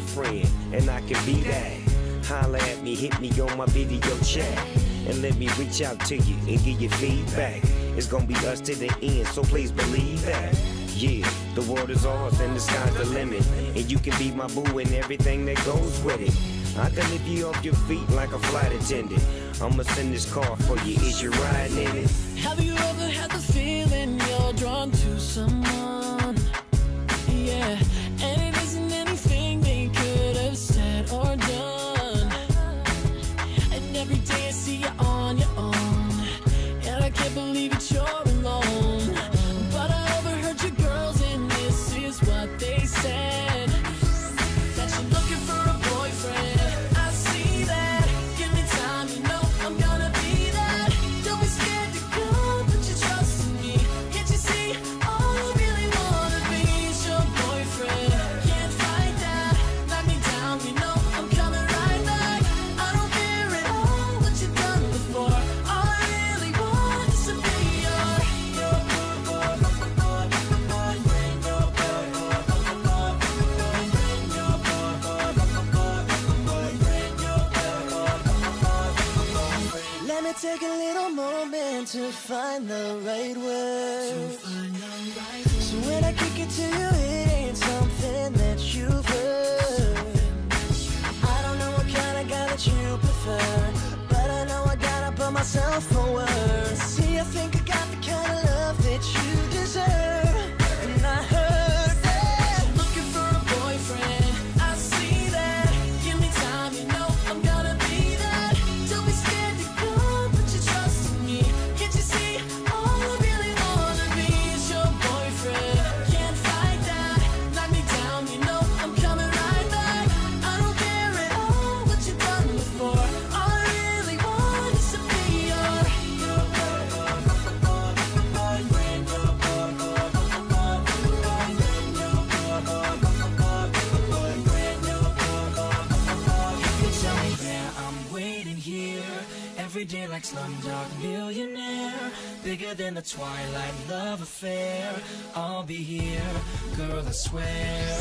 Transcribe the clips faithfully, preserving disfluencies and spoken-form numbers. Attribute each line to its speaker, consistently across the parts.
Speaker 1: boyfriend, and I can be that. Holla at me, hit me on my video chat, and let me reach out to you and give you feedback. It's gonna be us to the end, so please believe that. Yeah, the world is ours and the sky's the limit, and you can be my boo and everything that goes with it. I can lift you off your feet like a flight attendant. I'ma send this car for you, is you riding in it?
Speaker 2: Have you ever had the feeling you're drawn to someone? Yeah, and it isn't anything they could have said or done. And every day I see you on your own, and I can't believe that you're alone. But I overheard your girls, and this is what they said: that you're looking for a boyfriend. I see that. Give me time, you know I'm gonna be that. Don't be scared to go, put your trust in me. Can't you see? All I really wanna be is your boyfriend. Can't fight that. Knock me down, you know I'm coming right back. I don't care at all what you've done before. All I really want is to be your, your boy, boy, boy, boy, boy, bring your boy, boy, boy, boy, bring your boy, boy, boy, boy, boy, bring your boy, boy, boy, boy. Let me take a little moment to find the right word. So when I kick it to you, it ain't something that you've heard. I don't know what kind of guy that you prefer, but I know I gotta put myself forward. See, I think I got the kind of love that you deserve. And I heard that you're looking for a boyfriend. I see that. Give me time, you know I'm gonna be that. Don't be scared to go, put your trust in me. Can't you see? All I really wanna be is your boyfriend. Can't fight that. Knock me down, you know I'm coming right back. I don't care at all what you've done before. All I really want is to be your, your boy, boy, boy, boy, boy, bring your boy, boy, boy, boy, boy, bring your boy, boy, boy, boy, boy, bring your boy, boy, boy, boy. If you tell me where I'm waiting here, every day like Slumdog Millionaire, bigger than the Twilight love affair. I'll be here, girl, I swear.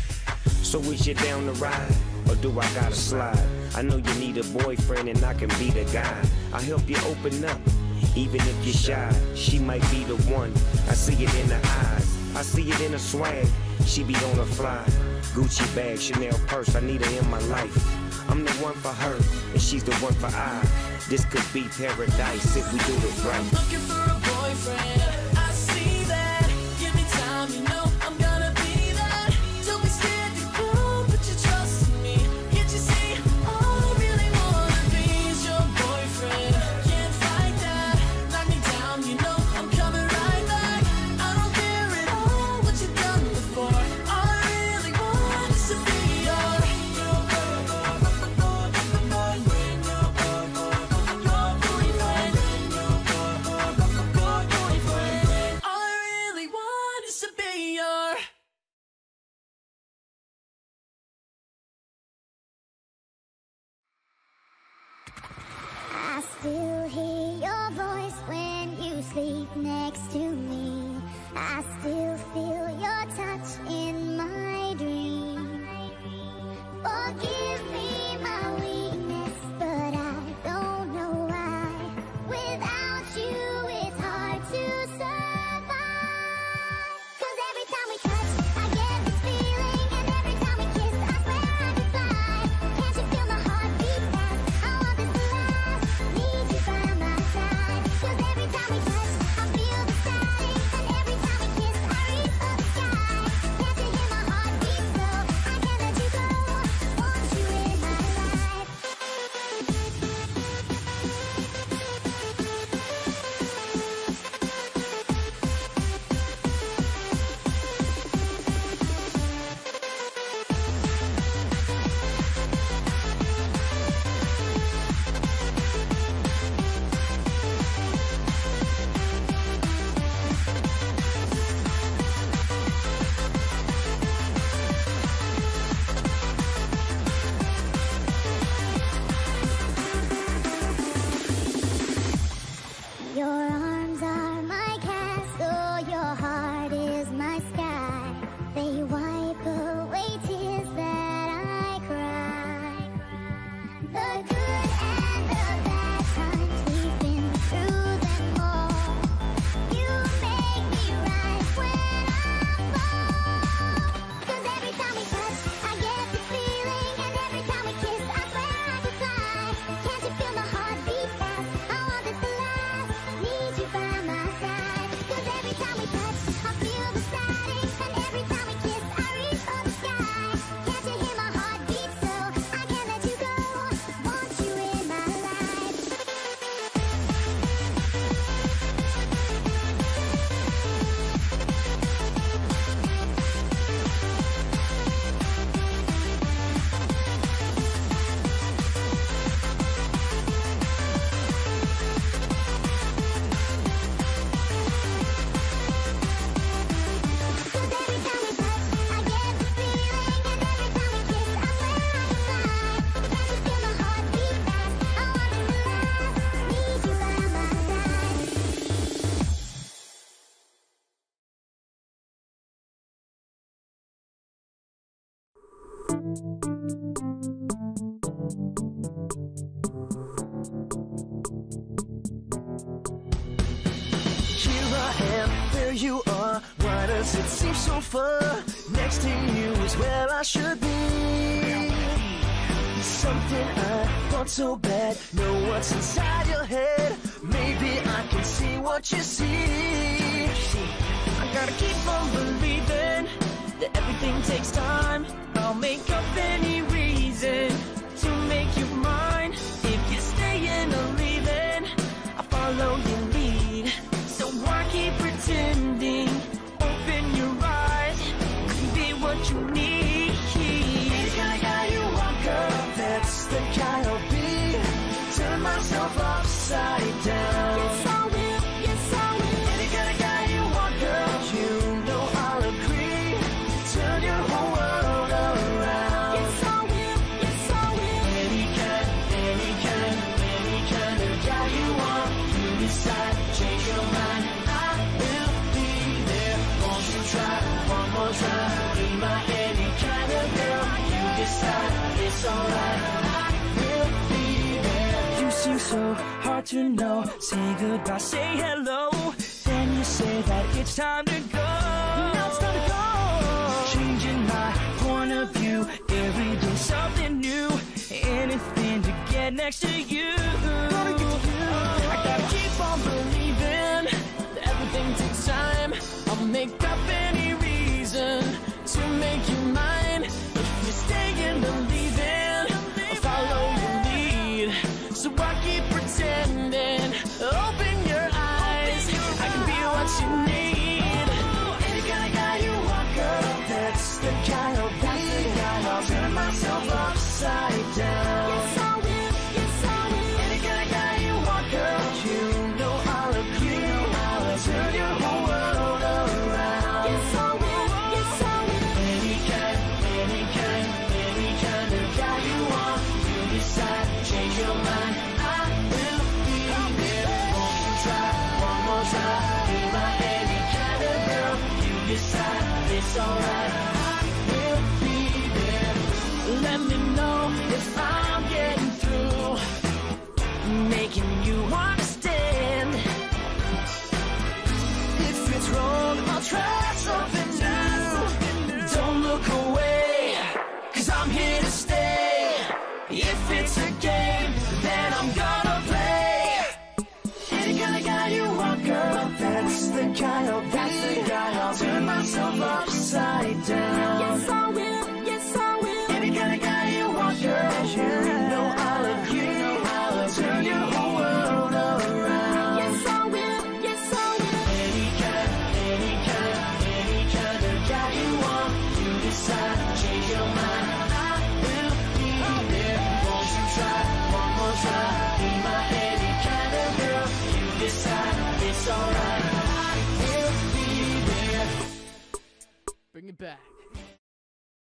Speaker 1: So is you down to ride, or do I gotta slide? I know you need a boyfriend and I can be the guy. I help you open up, even if you're shy. She might be the one, I see it in her eyes. I see it in her swag, she be on her fly. Gucci bag, Chanel purse, I need her in my life. I'm the one for her, and she's the one for I. This could be paradise if we do it right.
Speaker 2: Looking for a boyfriend, I see that. Give me time, you know I'm gonna be that. Don't be scared to go, put your trust in me. Can't you see? All I really wanna be is your boyfriend. Can't fight that. Knock me down, you know I'm coming right back. I don't care at all what you've done before. All I really want is to be your, your boy, boy, boy, boy, boy, bring your boy, boy, boy, your boyfriend. Bring your boy, boy, boy, boy, boyfriend. All I really want is to be your.
Speaker 3: I still hear your voice when you sleep next to me. I still feel your touch in my dream. Forgive me my weakness, but I don't know why. Without you, it's hard to survive. 'Cause every time we touch, I get this feeling, and every time we kiss, I swear I could fly. Can't you feel my heart beat fast? I want this to last. Need you by my side. 'Cause every time we touch, I feel the static, and every time we kiss, I reach for the sky. Can't you
Speaker 4: you are. Why does it seem so far? Next to you is where I should be. Something I want so bad. Know what's inside your head. Maybe I can see what you see.
Speaker 2: I gotta keep on believing that everything takes time. I'll make up any reason to make you mine. If you're staying or leaving, I'll follow your lead. So why keep pretending? Open your eyes, be what you need.
Speaker 4: The kind of guy you want, girl, that's the guy I'll be. Turn myself upside down.
Speaker 3: Yes, I will, yes, I will.
Speaker 4: Any kind of guy you want, girl, you know I'll agree. Turn your whole world around.
Speaker 3: Yes, I will, yes, I will.
Speaker 4: Any kind, any kind, any kind of guy you want. You decide, change your mind, I will be there. Won't you try one more time? Be my any kind of girl. You decide, it's alright. I will be there.
Speaker 2: You seem so hard to know. Say goodbye, say hello. Then you say that it's time to go. Now it's time to go. Changing my point of view. Every day something new. Anything to get next to you. I gotta keep on believing that everything takes time. I'll make up any reason to make you mine. If you're staying or leaving, I'll follow your lead. So I keep pretending. Open your eyes, I can be what you need.
Speaker 4: Any kind of guy you want, girl, that's the guy I'll be. I'll turn myself upside down.
Speaker 3: Yes, I will, yes, I will.
Speaker 4: Any kind of guy you want, girl, you know I'll agree. I'll turn your whole world around.
Speaker 3: Yes, I will, yes, I will.
Speaker 4: Any kind, any kind, any kind of guy you want. You decide, change your mind, I will be there. Won't you try one more time? Be my any kind of girl. You decide, it's alright. I will be there.
Speaker 2: Let me know if I'm getting through, making you understand.
Speaker 4: If it's wrong, I'll try something new. Don't look away, cause I'm here to stay. If it's a game, then I'm gonna play. Any kind of guy you want, girl, that's the guy I'll be. I'll turn myself upside down.
Speaker 3: Yes, I will, yes, I will.
Speaker 4: Any kind of guy you want, girl, you know I'll agree. I'll turn your whole world around.
Speaker 3: Yes, I will, yes, I will.
Speaker 4: Any kind, any kind, any kind of guy you want. You decide, change your mind, I will be there. Won't you try one more time? Be my any kind of girl. You decide, it's alright. I will be there.
Speaker 2: Bring it back.